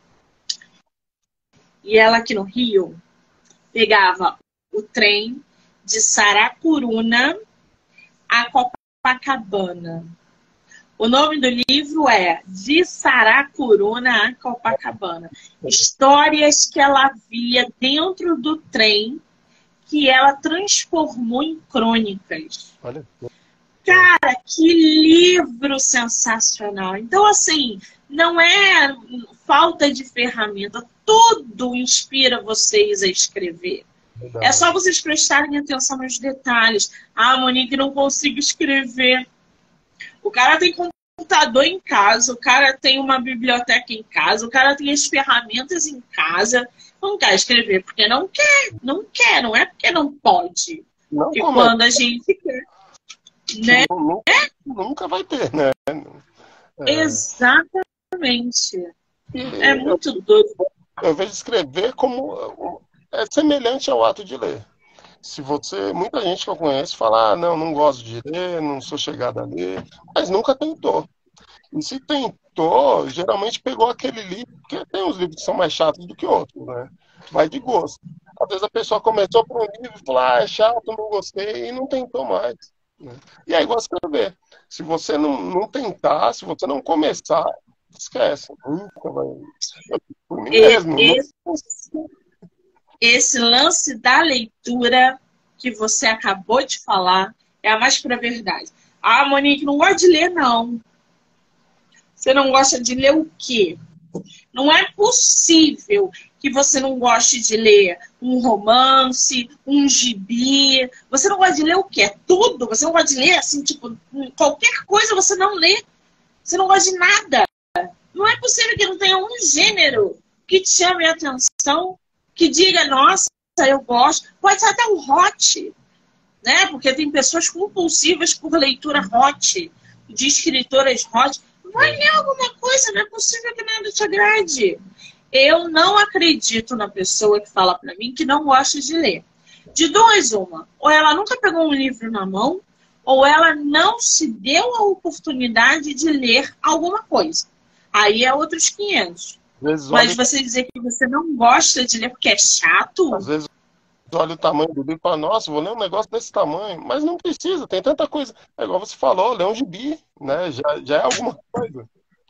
e ela aqui no Rio pegava o trem de Saracuruna a Copacabana. O nome do livro é De Saracuruna a Copacabana. Histórias que ela via dentro do trem que ela transformou em crônicas. Olha. Cara, que livro sensacional. Então, assim, não é falta de ferramenta. Tudo inspira vocês a escrever. Verdade. É só vocês prestarem atenção nos detalhes. Ah, Monique, não consigo escrever. O cara tem computador em casa, o cara tem uma biblioteca em casa, o cara tem as ferramentas em casa. Não quer escrever porque não quer, não quer, não é porque não pode. Não, e quando é? A gente quer, né? Nunca, nunca vai ter, né? É... Exatamente. E é muito eu, doido. Eu vejo escrever como é semelhante ao ato de ler. Se você, muita gente que eu conheço fala, ah, não, não gosto de ler, não sou chegada a ler, mas nunca tentou. E se tentou, geralmente pegou aquele livro, porque tem uns livros que são mais chatos do que outros, né? Vai de gosto. Às vezes a pessoa começou por um livro e falou, ah, é chato, não gostei, e não tentou mais. Né? E aí, igual escrever. Se você não, não tentar, se você não começar, esquece. Nunca vai. Por mim mesmo. Esse, esse lance da leitura que você acabou de falar é a mais pura verdade. Ah, Monique, não gosta de ler, não. Você não gosta de ler o quê? Não é possível que você não goste de ler um romance, um gibi. Você não gosta de ler o quê? Tudo? Você não gosta de ler, assim, tipo, qualquer coisa você não lê. Você não gosta de nada. Não é possível que não tenha um gênero que te chame a atenção, que diga, nossa, eu gosto. Pode ser até um hot. né? Porque tem pessoas compulsivas por leitura hot, de escritoras hot. Vai ler alguma coisa, não é possível que nada te agrade. Eu não acredito na pessoa que fala para mim que não gosta de ler. De duas, uma. Ou ela nunca pegou um livro na mão, ou ela não se deu a oportunidade de ler alguma coisa. Aí é outros quinhentos. Vezes Mas olha, você dizer que você não gosta de ler porque é chato, às vezes olha o tamanho do livro e fala, nossa, vou ler um negócio desse tamanho. Mas não precisa, tem tanta coisa. É igual você falou, ler um gibi, né? Já, já é alguma coisa.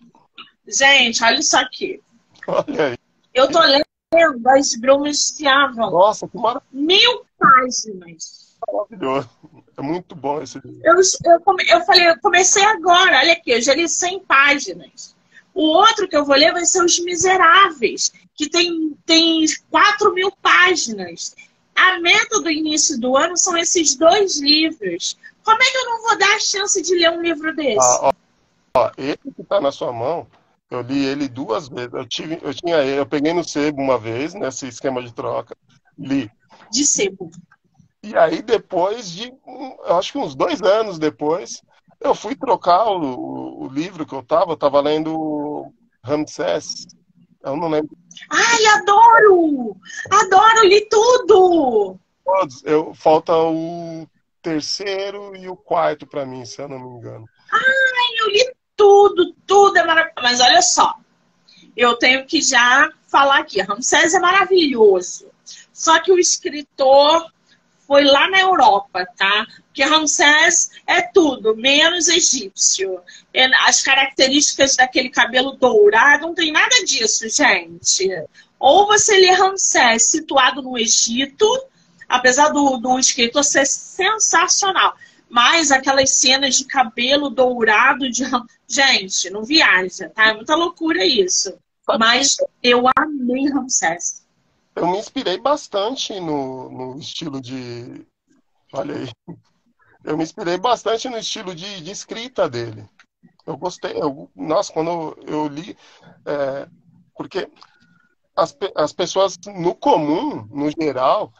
gente, olha isso aqui. Olha aí. Eu tô lendo As Brumas de Avon. Nossa, que Mil páginas. maravilhoso. É muito bom esse livro. Eu, eu, come- eu falei, eu comecei agora, olha aqui, eu já li cem páginas. O outro que eu vou ler vai ser Os Miseráveis, que tem, tem quatro mil páginas. A meta do início do ano são esses dois livros. Como é que eu não vou dar a chance de ler um livro desse? Ah, ó, ó, esse que está na sua mão, eu li ele duas vezes. Eu, tive, eu tinha ele, eu peguei no sebo uma vez, nesse esquema de troca, li. De sebo. E aí, depois de, um, eu acho que uns dois anos depois, eu fui trocar o, o, o livro que eu estava, eu estava lendo Ramsés. Eu não lembro Ai, adoro! Adoro, li tudo! todos. Eu, falta o terceiro e o quarto para mim, se eu não me engano. Eu li tudo, tudo é maravilhoso. Mas olha só, eu tenho que já falar aqui. Ramsés é maravilhoso. Só que o escritor foi lá na Europa, tá? Porque Ramsés é tudo, menos egípcio. As características daquele cabelo dourado, não tem nada disso, gente. Ou você lê Ramsés situado no Egito, apesar do, do escritor ser sensacional. Mas aquelas cenas de cabelo dourado de Ram- gente, não viaja, tá? É muita loucura isso. Mas eu amei Ramsés. Eu me inspirei bastante no, no estilo de. Olha aí. Eu me inspirei bastante no estilo de, de escrita dele. Eu gostei. Eu, nossa, quando eu li. É, porque as, pe- as pessoas, no comum, no geral,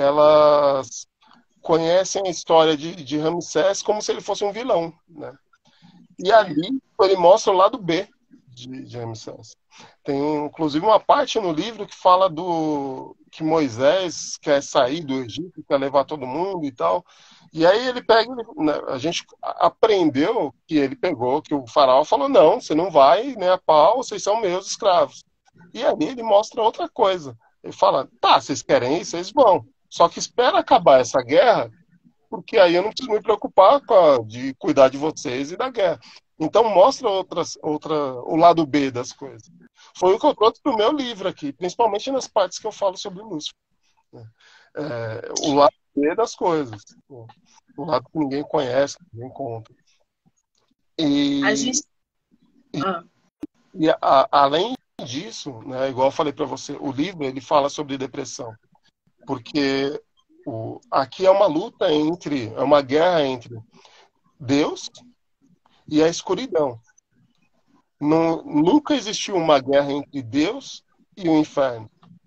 elas conhecem a história de, de Ramsés como se ele fosse um vilão, né? E ali ele mostra o lado B de, de Ramsés. Tem inclusive uma parte no livro que fala do que Moisés quer sair do Egito, quer levar todo mundo e tal. E aí ele pega, né, a gente aprendeu que ele pegou, que o faraó falou, não, você não vai nem a pau, vocês são meus escravos. E ali ele mostra outra coisa. Ele fala, tá, vocês querem ir, vocês vão. Só que espera acabar essa guerra, porque aí eu não preciso me preocupar com a, de cuidar de vocês e da guerra. Então mostra outras, outra, o lado B das coisas. Foi o que eu trouxe para o meu livro aqui, principalmente nas partes que eu falo sobre Lúcifer. Né? É, o lado B das coisas. Né? O lado que ninguém conhece, que ninguém conta. A E, gente. Ah. e a, além disso, né, igual eu falei para você, o livro ele fala sobre depressão. Porque o, aqui é uma luta entre, é uma guerra entre Deus e a escuridão. Não, nunca existiu uma guerra entre Deus e o inferno.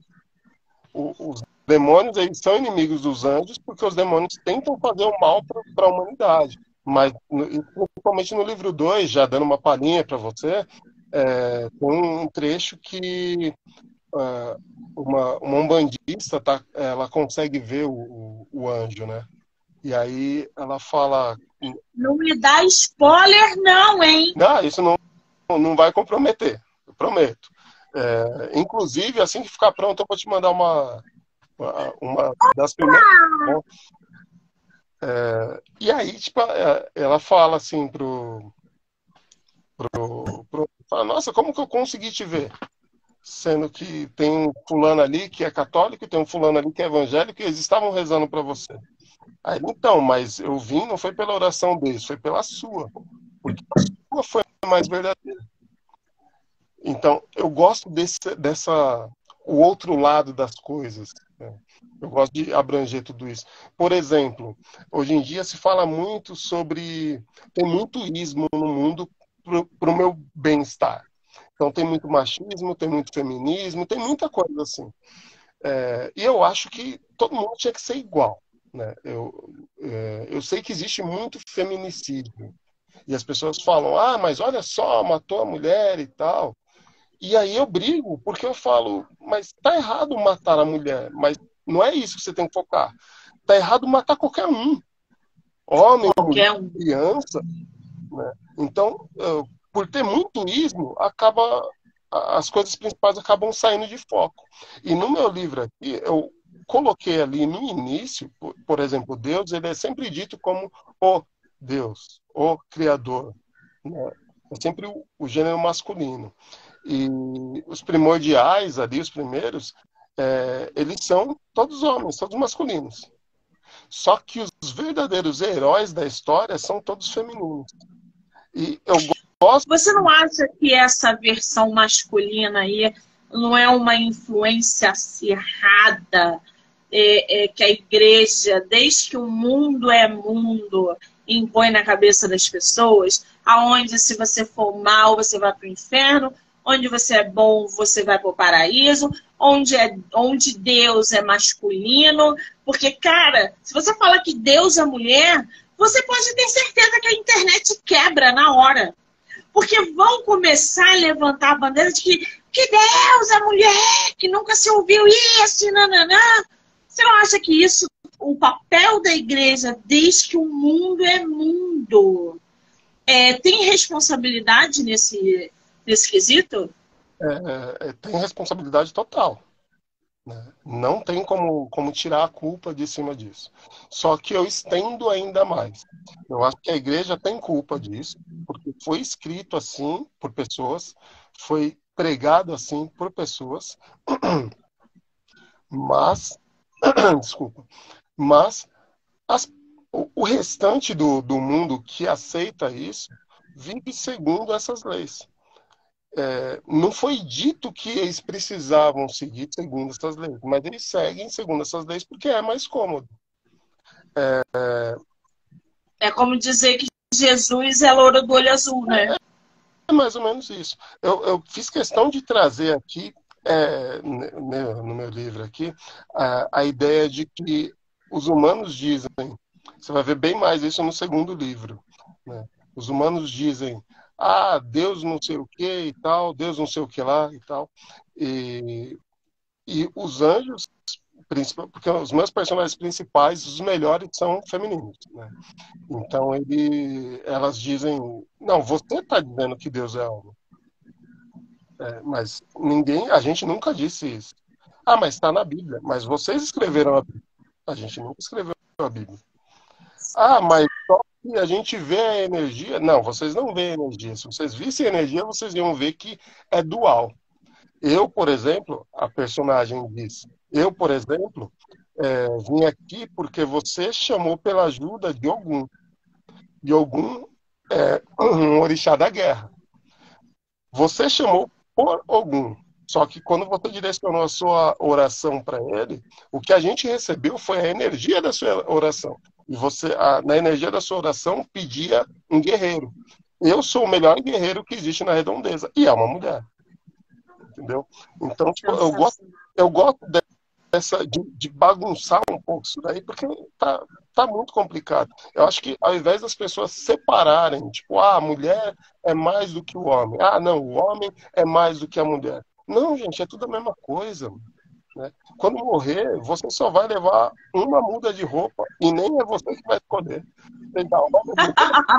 O, os demônios eles são inimigos dos anjos porque os demônios tentam fazer o mal para a humanidade. Mas, principalmente no livro dois, já dando uma palhinha para você, é, tem um trecho que uh, uma, uma umbandista tá, ela consegue ver o, o, o anjo, né? E aí ela fala... Não me dá spoiler, não, hein? Não, isso não, não vai comprometer, eu prometo. É, inclusive, assim que ficar pronto, eu vou te mandar uma, uma, uma das primeiras. Né? É, e aí, tipo, ela fala assim pro, pro, pro. Fala, nossa, como que eu consegui te ver? Sendo que tem um fulano ali que é católico, tem um fulano ali que é evangélico, e eles estavam rezando para você. Aí, então, mas eu vim, não foi pela oração deles, foi pela sua. Porque a sua foi mais verdadeira. Então, eu gosto desse, dessa, o outro lado das coisas. Né? Eu gosto de abranger tudo isso. Por exemplo, hoje em dia se fala muito sobre... Tem muito ismo no mundo para o meu bem-estar. Então, tem muito machismo, tem muito feminismo, tem muita coisa assim. É, e eu acho que todo mundo tinha que ser igual. né? Eu, é, eu sei que existe muito feminicídio. E as pessoas falam, ah, mas olha só, matou a mulher e tal. E aí eu brigo, porque eu falo, mas tá errado matar a mulher, mas não é isso que você tem que focar. Tá errado matar qualquer um. Homem, mulher, Qualquer um. criança, né? Então, uh, por ter muito ismo, acaba, as coisas principais acabam saindo de foco. E no meu livro aqui, eu coloquei ali no início, por, por exemplo, Deus, ele é sempre dito como o Deus, o Criador, né? É sempre o, o gênero masculino. E os primordiais ali, os primeiros, é, eles são todos homens, todos masculinos. Só que os verdadeiros heróis da história são todos femininos. E eu gosto. Você não acha que essa versão masculina aí não é uma influência acirrada é, é, que a igreja, desde que o mundo é mundo, impõe na cabeça das pessoas, aonde se você for mal, você vai para o inferno, onde você é bom, você vai para o paraíso, onde, é, onde Deus é masculino, porque, cara, se você fala que Deus é mulher, você pode ter certeza que a internet quebra na hora. Porque vão começar a levantar a bandeira de que, que Deus é mulher, que nunca se ouviu isso, nananã. Você não acha que isso, o papel da igreja, desde que o mundo é mundo, é, tem responsabilidade nesse, nesse quesito? É, é, tem responsabilidade total. Né? Não tem como, como tirar a culpa de cima disso. Só que eu estendo ainda mais. Eu acho que a igreja tem culpa disso, porque foi escrito assim por pessoas, foi pregado assim por pessoas, mas, desculpa, mas as, o, o restante do, do mundo que aceita isso vive segundo essas leis. É, não foi dito que eles precisavam seguir segundo essas leis, mas eles seguem segundo essas leis porque é mais cômodo. É, É como dizer que Jesus é louro do olho azul, né? é mais ou menos isso. Eu, eu fiz questão de trazer aqui, é, no meu livro aqui, a, a ideia de que os humanos dizem, você vai ver bem mais isso no segundo livro, né? Os humanos dizem, ah, Deus não sei o que e tal, Deus não sei o que lá e tal. E, e os anjos, porque os meus personagens principais, os melhores, são femininos, né? Então ele, elas dizem, não, você está dizendo que Deus é homem. É, mas ninguém, a gente nunca disse isso. Ah, mas está na Bíblia. Mas vocês escreveram a Bíblia. A gente nunca escreveu a Bíblia. Ah, mas só que a gente vê a energia. Não, vocês não veem a energia. Se vocês vissem a energia, vocês iam ver que é dual. Eu, por exemplo, a personagem diz, eu, por exemplo, é, vim aqui porque você chamou pela ajuda de Ogum. De Ogum é um orixá da guerra. Você chamou por Ogum. Só que quando você direcionou a sua oração para ele, o que a gente recebeu foi a energia da sua oração. E você, a, na energia da sua oração, pedia um guerreiro. Eu sou o melhor guerreiro que existe na redondeza. E é uma mulher. Entendeu? Então, tipo, eu gosto, eu gosto dessa, de, de bagunçar um pouco isso daí, porque tá, tá muito complicado. Eu acho que ao invés das pessoas separarem, tipo, ah, a mulher é mais do que o homem. Ah, não, o homem é mais do que a mulher. Não, gente, é tudo a mesma coisa. Né? Quando morrer, você só vai levar uma muda de roupa e nem é você que vai escolher. Você dá uma muda.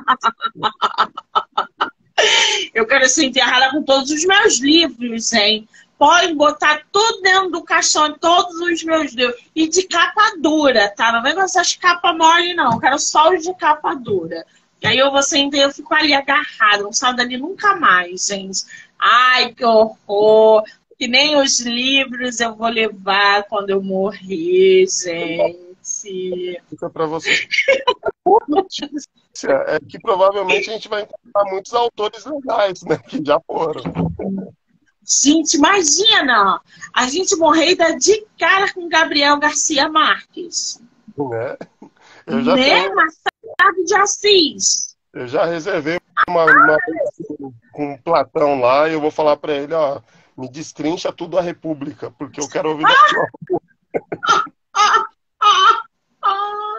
Eu quero ser enterrada com todos os meus livros, hein? Pode botar tudo dentro do caixão, todos os meus livros. E de capa dura, tá? Não vem com essas capas mole, não. Eu quero só os de capa dura. E aí eu vou sentar, eu fico ali agarrada, não saio dali nunca mais, gente. Ai, que horror! Que nem os livros eu vou levar quando eu morrer, gente. Fica pra você. Outra notícia é que provavelmente a gente vai encontrar muitos autores legais, né? Que já foram. Gente, imagina! A gente morrer e dar de cara com Gabriel Garcia Marques. Né? Eu já né? tenho... Machado de Assis. Eu já reservei uma, uma com Platão lá e eu vou falar para ele, ó, me destrincha tudo a República, porque eu quero ouvir da sua.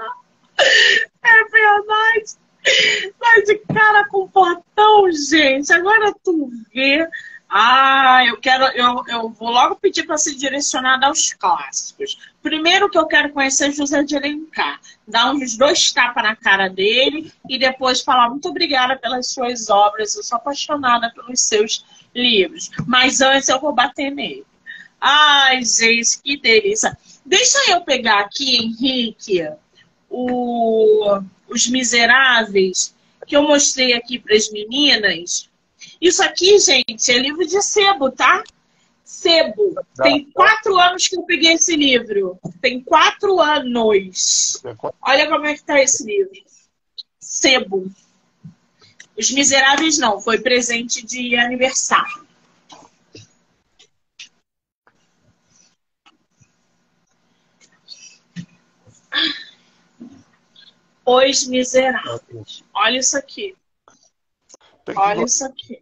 gente, agora tu vê. Ah, eu quero, eu, eu vou logo pedir para ser direcionada aos clássicos. Primeiro que eu quero conhecer José de Alencar, dar uns dois tapas na cara dele e depois falar muito obrigada pelas suas obras, eu sou apaixonada pelos seus livros. Mas antes eu vou bater nele. Ai, gente, que delícia. Deixa eu pegar aqui, Henrique, o, Os Miseráveis, que eu mostrei aqui para as meninas. Isso aqui, gente, é livro de sebo, tá? Sebo. Tem quatro anos que eu peguei esse livro. Tem quatro anos. Olha como é que tá esse livro. Sebo. Os Miseráveis não, foi presente de aniversário. Os Miseráveis. Olha isso aqui. Olha isso aqui.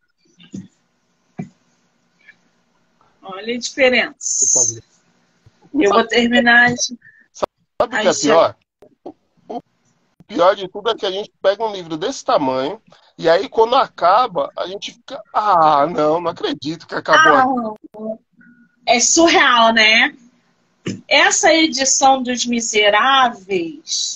Olha a diferença. Eu vou terminar. Sabe o que é pior? O pior de tudo é que a gente pega um livro desse tamanho e aí quando acaba, a gente fica... Ah, não, não acredito que acabou. Ah, é surreal, né? Essa edição dos Miseráveis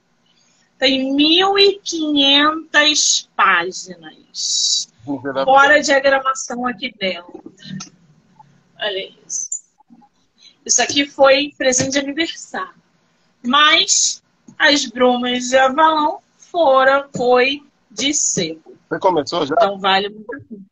tem mil e quinhentas páginas. Miserável. Fora a diagramação aqui dentro. Olha isso. Isso aqui foi presente de aniversário. Mas as Brumas de Avalon foram, foi de sebo. Você começou já? Então vale muito a pena.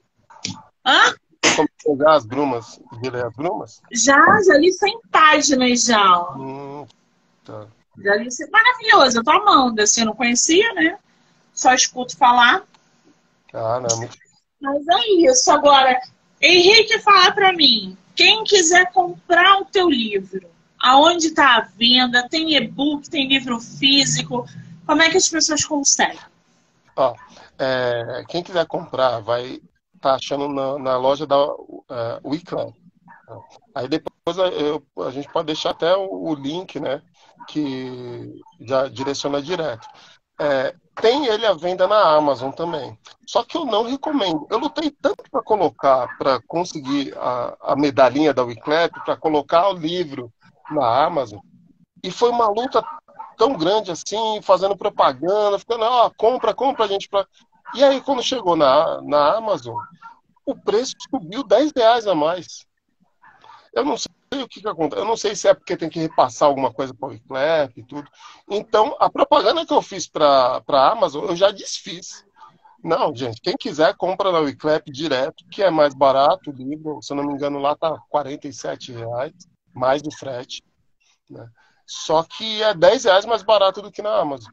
Hã? Começou já as Brumas? De ler as Brumas? Já, já li cem páginas já. Ó. Hum, tá. Já li cem. Maravilhoso, eu tô amando. Assim, eu não conhecia, né? Só escuto falar. Ah, não, muito... Mas é isso. Agora, Henrique, fala pra mim. Quem quiser comprar o teu livro, aonde tá a venda? Tem e-book, tem livro físico? Como é que as pessoas conseguem? Ó, é, quem quiser comprar, vai tá achando na, na loja da uh, Wiclan. Aí depois eu, a gente pode deixar até o, o link, né? Que já direciona direto. É, tem ele à venda na Amazon também. Só que eu não recomendo. Eu lutei tanto para colocar, para conseguir a, a medalhinha da Wiclap, para colocar o livro na Amazon. E foi uma luta tão grande assim, fazendo propaganda, ficando, ó, compra, compra, gente. Pra... E aí, quando chegou na, na Amazon, o preço subiu dez reais a mais. Eu não sei o que, que acontece. Eu não sei se é porque tem que repassar alguma coisa para o Wiclap e tudo. Então, a propaganda que eu fiz para a Amazon, eu já desfiz. Não, gente, quem quiser, compra na Wiclap direto, que é mais barato o livro. Se eu não me engano, lá tá quarenta e sete reais, mais do frete. Né? Só que é dez reais mais barato do que na Amazon.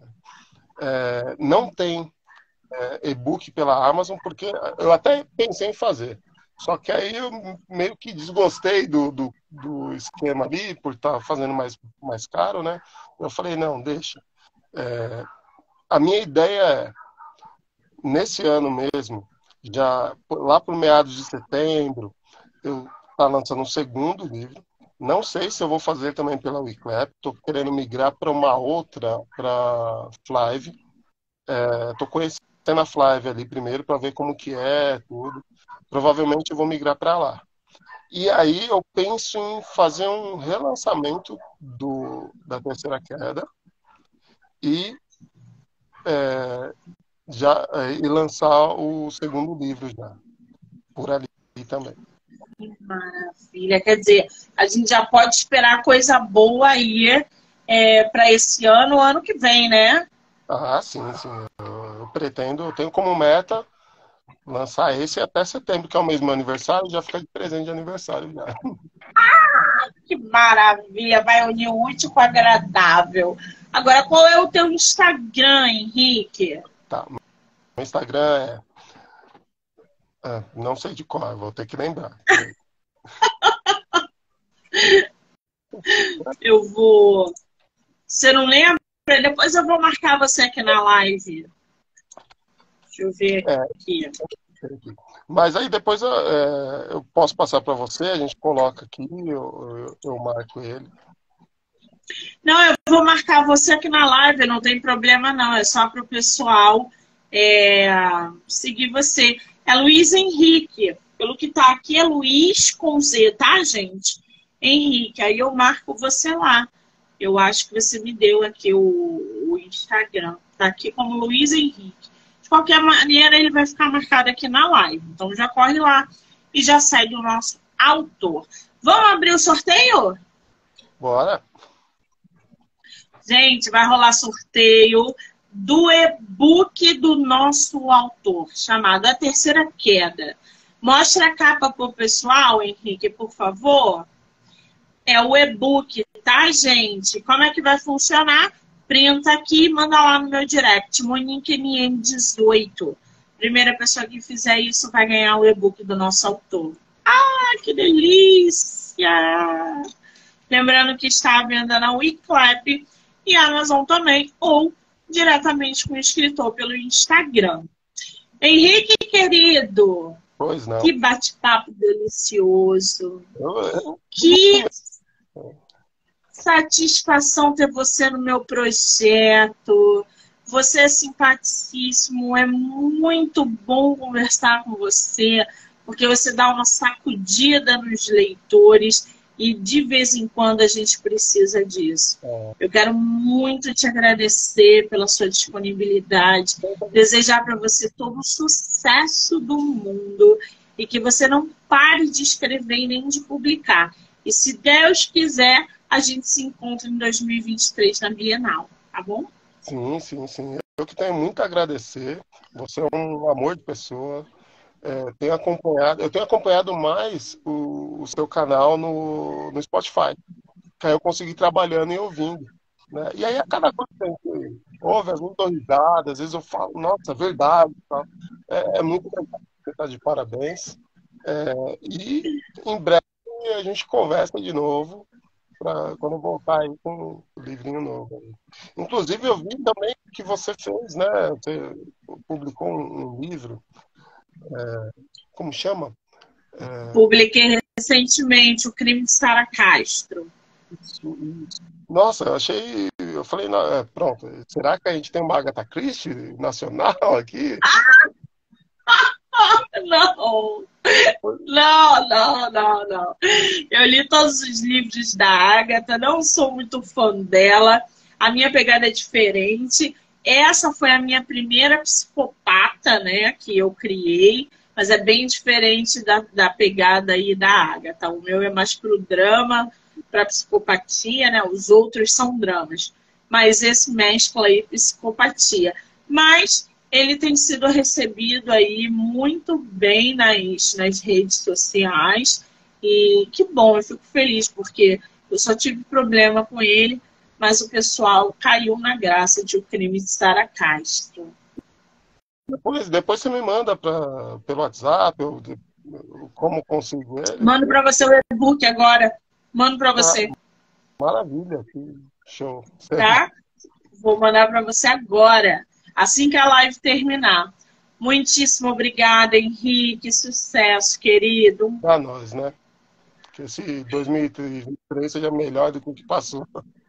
É, não tem é, e-book pela Amazon, porque eu até pensei em fazer. Só que aí eu meio que desgostei do, do, do esquema ali, por estar tá fazendo mais, mais caro, né? Eu falei, não, deixa. É, a minha ideia é, nesse ano mesmo, já lá para meados de setembro, eu tá lançando um segundo livro. Não sei se eu vou fazer também pela Wiclap. Estou querendo migrar para uma outra, para Flive. Estou é, conhecendo a Flive ali primeiro para ver como que é, tudo. Provavelmente eu vou migrar para lá. E aí eu penso em fazer um relançamento do, da Terceira Queda e, é, já, é, e lançar o segundo livro já, por ali também. Que maravilha. Quer dizer, a gente já pode esperar coisa boa aí é, para esse ano, ano que vem, né? Ah, sim, sim. Eu, eu pretendo, eu tenho como meta lançar esse até setembro, que é o mesmo aniversário, já fica de presente de aniversário já. Ah, que maravilha! Vai unir o útil com o agradável. Agora, qual é o teu Instagram, Henrique? Tá. Meu Instagram é... Ah, não sei de qual, vou ter que lembrar. Eu vou... Você não lembra? Depois eu vou marcar você aqui na live. Deixa eu ver aqui. É. Mas aí depois eu, é, eu posso passar para você, a gente coloca aqui, eu, eu, eu marco ele. Não, eu vou marcar você aqui na live, não tem problema não, é só para o pessoal é, seguir você. É Luiz Henrique. Pelo que tá aqui é Luiz com Z, tá, gente? Henrique. Aí eu marco você lá. Eu acho que você me deu aqui o, o Instagram. Tá aqui como Luiz Henrique. De qualquer maneira, ele vai ficar marcado aqui na live. Então já corre lá e já segue o nosso autor. Vamos abrir o sorteio? Bora. Gente, vai rolar sorteio do e-book do nosso autor, chamado A Terceira Queda. Mostra a capa pro pessoal, Henrique, por favor. É o e-book, tá, gente? Como é que vai funcionar? Printa aqui e manda lá no meu direct, Monique N M dezoito. Primeira pessoa que fizer isso vai ganhar o e-book do nosso autor. Ah, que delícia! Lembrando que está à venda na Wiclap e Amazon também, ou diretamente com o escritor pelo Instagram. Henrique, querido, Pois não. que bate-papo delicioso. Eu, eu... Que satisfação ter você no meu projeto. Você é simpaticíssimo, é muito bom conversar com você, porque você dá uma sacudida nos leitores e de vez em quando a gente precisa disso. É. Eu quero muito te agradecer pela sua disponibilidade, desejar para você todo o sucesso do mundo e que você não pare de escrever e nem de publicar. E se Deus quiser, a gente se encontra em dois mil e vinte e três na Bienal, tá bom? Sim, sim, sim. Eu que tenho muito a agradecer. Você é um amor de pessoa. É, tenho acompanhado, eu tenho acompanhado mais o, o seu canal no, no Spotify, que aí eu consegui ir trabalhando e ouvindo, né? E aí a cada coisa que a gente ouve, às vezes eu dou risada, às vezes eu falo, nossa, verdade, tá? é, é muito legal, você está de parabéns. É, e em breve a gente conversa de novo para quando eu voltar aí com o livrinho novo. Inclusive eu vi também que você fez, né? Você publicou um, um livro. É, como chama? É... Publiquei recentemente O Crime de Sara Castro. Nossa, eu achei. Eu falei, não, é, pronto, será que a gente tem uma Agatha Christie nacional aqui? Não! Não, não, não, não. Eu li todos os livros da Agatha, não sou muito fã dela. A minha pegada é diferente. Essa foi a minha primeira psicopata, né, que eu criei. Mas é bem diferente da, da pegada aí da Agatha. O meu é mais pro drama, pra psicopatia, né? Os outros são dramas. Mas esse mescla aí psicopatia. Mas ele tem sido recebido aí muito bem nas, nas redes sociais. E que bom, eu fico feliz, porque eu só tive problema com ele, mas o pessoal caiu na graça de O Crime de Sara Castro. Depois, depois você me manda pra, pelo WhatsApp, eu, eu, como consigo ele. Mando para você o e-book agora. Mando para você. Ah, maravilha, que show. Tá? Vou mandar para você agora, assim que a live terminar. Muitíssimo obrigada, Henrique. Sucesso, querido. Para nós, né? Que esse dois mil e vinte e três seja melhor do que o que passou.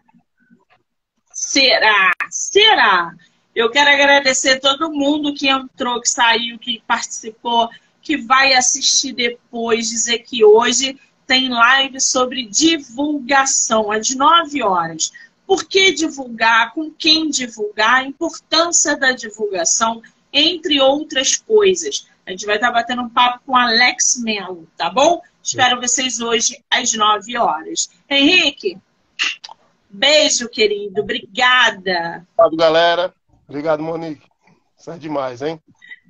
Será? Será? Eu quero agradecer todo mundo que entrou, que saiu, que participou, que vai assistir depois, dizer que hoje tem live sobre divulgação, às nove horas. Por que divulgar? Com quem divulgar? A importância da divulgação, entre outras coisas. A gente vai estar batendo um papo com Alex Mello, tá bom? Espero vocês hoje às nove horas. Henrique, beijo, querido. Obrigada. Obrigado, galera. Obrigado, Monique. Isso é demais, hein?